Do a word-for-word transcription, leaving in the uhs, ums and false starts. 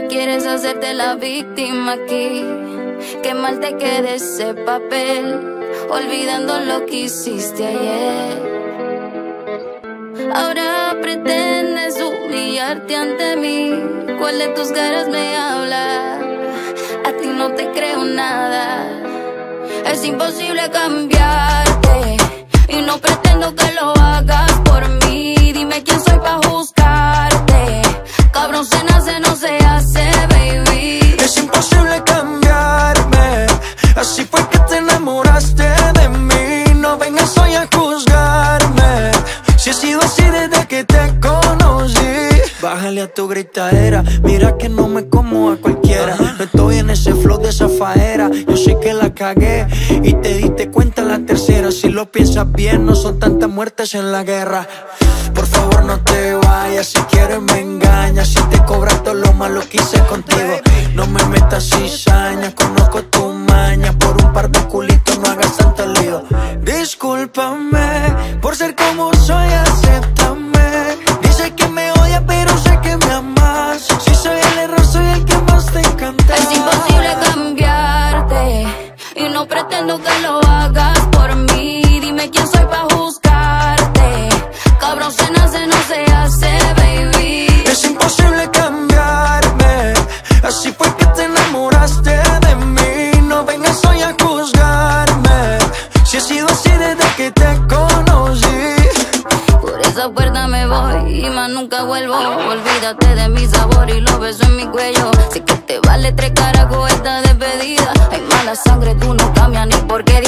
Quieres hacerte la víctima aquí. Qué mal te queda ese papel, olvidando lo que hiciste ayer. Ahora pretendes humillarte ante mí. ¿Cuál de tus caras me habla? A ti no te creo nada. Es imposible cambiarte y no pretendo que lo hagas por mí. Dime quién soy pa' juzgarte. Cabrón, se nace, no se hace, baby. Es imposible cambiarme. Así fue que te enamoraste de mí. No vengas hoy a juzgarme. Si he sido así desde que te conocí. Bájale a tu gritadera, mira que no me como a cualquiera. No estoy en ese flow de esa faera. Yo sé que la cagué y te diste cuenta la tercera. Si lo piensas bien, no son tantas muertes en la guerra. Por favor no te vayas, si quieres me engañas. Si te cobras todo lo malo que hice contigo. No me metas cizaña, conozco tu maña. Por un par de culitos no hagas tanto lío. Discúlpame por ser como soy, acéptame. Dice que me odia pero sé que me amas. Si soy el error soy el que más te encanta. Es imposible cambiarte y no pretendo que lo hagas por mí. Dime quién soy pa' juzgarte. Cabrón, se nace, no se hace, baby. Es imposible cambiarme. Así fue que te enamoraste de mí. No vengas hoy a juzgarme. Si he sido así desde que te conocí. Por esa puerta me voy y más nunca vuelvo. Olvídate de mi sabor y los besos en mi cuello. Sé que te vale tres carajos esta despedida. Hay mala sangre, tú no cambias ni porquería.